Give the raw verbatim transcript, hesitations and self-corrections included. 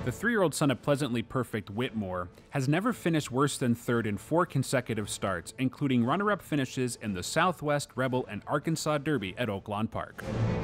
The three-year-old son of pleasantly perfect Whitmore has never finished worse than third in four consecutive starts, including runner-up finishes in the Southwest, Rebel, and Arkansas Derby at Oaklawn Park.